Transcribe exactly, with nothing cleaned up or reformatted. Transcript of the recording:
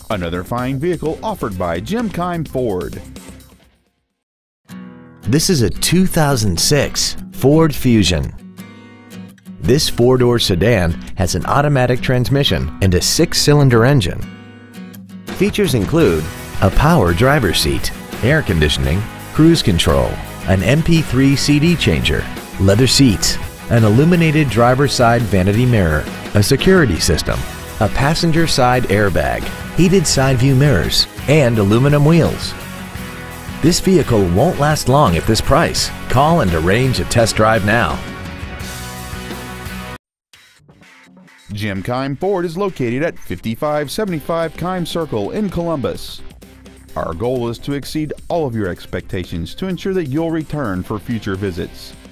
Another fine vehicle offered by Jim Keim Ford. This is a two thousand six Ford Fusion. This four-door sedan has an automatic transmission and a six-cylinder engine. Features include a power driver's seat, air conditioning, cruise control, an M P three C D changer, leather seats, an illuminated driver's side vanity mirror, a security system, a passenger side airbag, heated side view mirrors, and aluminum wheels. This vehicle won't last long at this price. Call and arrange a test drive now. Jim Keim Ford is located at fifty-five seventy-five Keim Circle in Columbus. Our goal is to exceed all of your expectations to ensure that you'll return for future visits.